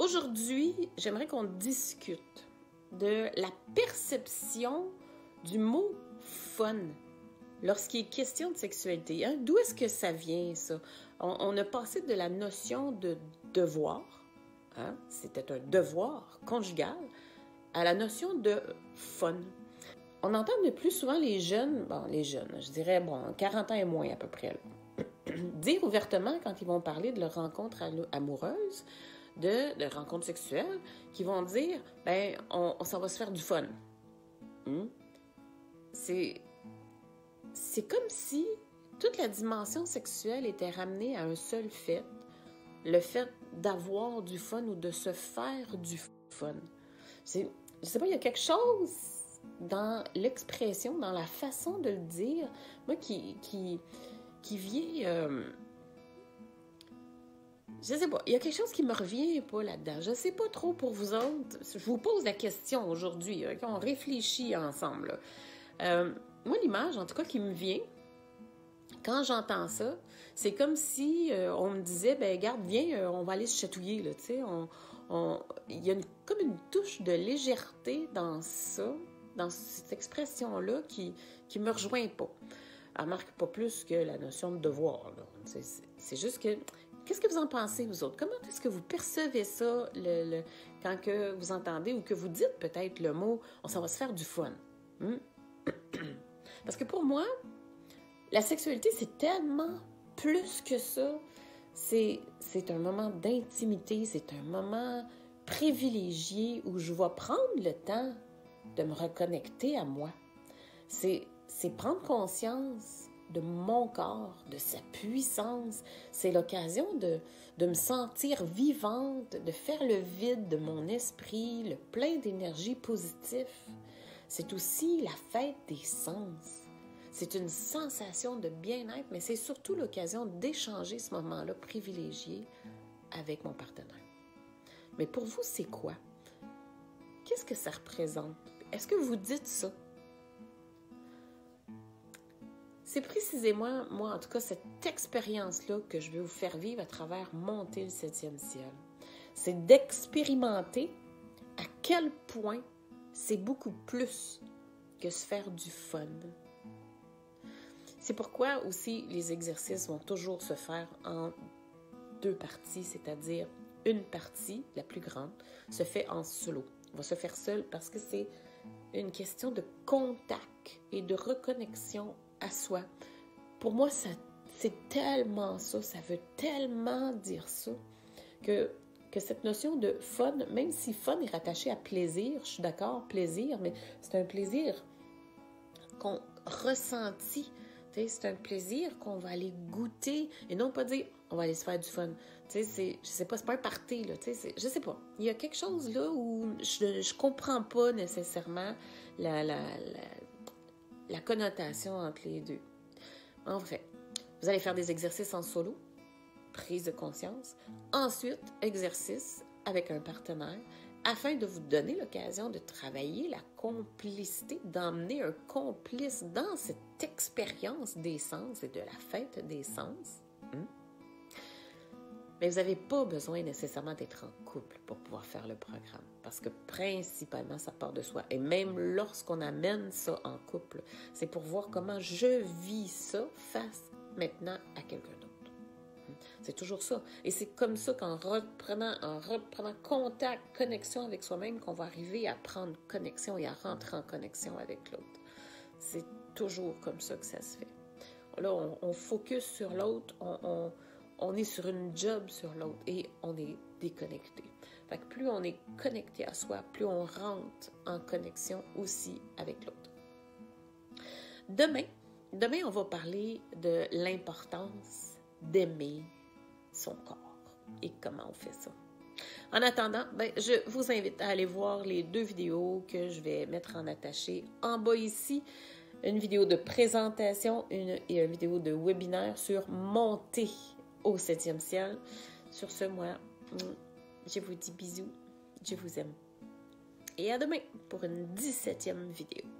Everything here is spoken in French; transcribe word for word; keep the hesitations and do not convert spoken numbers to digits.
Aujourd'hui, j'aimerais qu'on discute de la perception du mot « fun » lorsqu'il est question de sexualité. Hein? D'où est-ce que ça vient, ça? On, on a passé de la notion de devoir, hein? C'était un devoir conjugal, à la notion de « fun ». On entend de plus souvent les jeunes, bon, les jeunes, je dirais, bon, quarante ans et moins à peu près, là, dire ouvertement quand ils vont parler de leur rencontre amoureuse, de, de rencontres sexuelles, qui vont dire, ben, on, on s'en va se faire du fun. Hmm? C'est, c'est comme si toute la dimension sexuelle était ramenée à un seul fait, le fait d'avoir du fun ou de se faire du fun. C'est, je sais pas, il y a quelque chose dans l'expression, dans la façon de le dire, moi, qui, qui, qui vient... Euh, je sais pas, il y a quelque chose qui me revient pas là-dedans. Je sais pas trop pour vous autres. Je vous pose la question aujourd'hui, okay? On réfléchit ensemble. Euh, moi, l'image, en tout cas, qui me vient, quand j'entends ça, c'est comme si euh, on me disait, ben garde, viens, euh, on va aller se chatouiller, là, tu sais. On, on, il y a une, comme une touche de légèreté dans ça, dans cette expression-là qui qui me rejoint pas. Elle marque pas plus que la notion de devoir, là. C'est, c'est, c'est juste que... Qu'est-ce que vous en pensez, vous autres? Comment est-ce que vous percevez ça le, le, quand que vous entendez ou que vous dites peut-être le mot « on s'en va se faire du fun hmm? ». Parce que pour moi, la sexualité, c'est tellement plus que ça. C'est, c'est un moment d'intimité, c'est un moment privilégié où je vais prendre le temps de me reconnecter à moi. C'est, c'est prendre conscience de mon corps, de sa puissance. C'est l'occasion de, de me sentir vivante, de faire le vide de mon esprit, le plein d'énergie positive. C'est aussi la fête des sens. C'est une sensation de bien-être, mais c'est surtout l'occasion d'échanger ce moment-là privilégié avec mon partenaire. Mais pour vous, c'est quoi? Qu'est-ce que ça représente? Est-ce que vous dites ça? C'est précisément, moi, en tout cas, cette expérience-là que je vais vous faire vivre à travers Monter le septième ciel. C'est d'expérimenter à quel point c'est beaucoup plus que se faire du fun. C'est pourquoi aussi les exercices vont toujours se faire en deux parties, c'est-à-dire une partie, la plus grande, se fait en solo. On va se faire seul parce que c'est une question de contact et de reconnexion à soi. Pour moi, ça, c'est tellement ça, ça veut tellement dire ça, que, que cette notion de fun, même si fun est rattaché à plaisir, je suis d'accord, plaisir, mais c'est un plaisir qu'on ressentit, c'est un plaisir qu'on va aller goûter, et non pas dire, on va aller se faire du fun. C'est, je sais pas, c'est pas un party, là, c'est, je sais pas. Il y a quelque chose là où je, je comprends pas nécessairement la, la, la la connotation entre les deux. En fait, vous allez faire des exercices en solo, prise de conscience. Ensuite, exercice avec un partenaire afin de vous donner l'occasion de travailler la complicité, d'emmener un complice dans cette expérience des sens et de la fête des sens. Hum? Mais vous n'avez pas besoin nécessairement d'être en couple pour pouvoir faire le programme. Parce que principalement, ça part de soi. Et même lorsqu'on amène ça en couple, c'est pour voir comment je vis ça face maintenant à quelqu'un d'autre. C'est toujours ça. Et c'est comme ça qu'en reprenant, en reprenant contact, connexion avec soi-même, qu'on va arriver à prendre connexion et à rentrer en connexion avec l'autre. C'est toujours comme ça que ça se fait. Là, on, on focus sur l'autre, on... on On est sur une job sur l'autre et on est déconnecté. Fait que plus on est connecté à soi, plus on rentre en connexion aussi avec l'autre. Demain, demain, on va parler de l'importance d'aimer son corps et comment on fait ça. En attendant, ben, je vous invite à aller voir les deux vidéos que je vais mettre en attaché en bas ici. Une vidéo de présentation une, et une vidéo de webinaire sur monter au septième ciel. Sur ce, moi, je vous dis bisous, je vous aime. Et à demain pour une dix-septième vidéo.